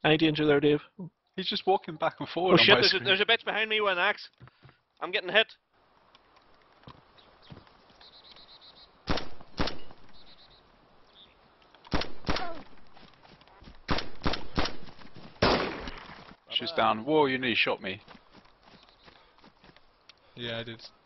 Any danger there, Dave? He's just walking back and forward Oh, on shit, my There's screen. a bitch behind me with an axe. I'm getting hit. She's down. Whoa, you nearly shot me. Yeah, I did.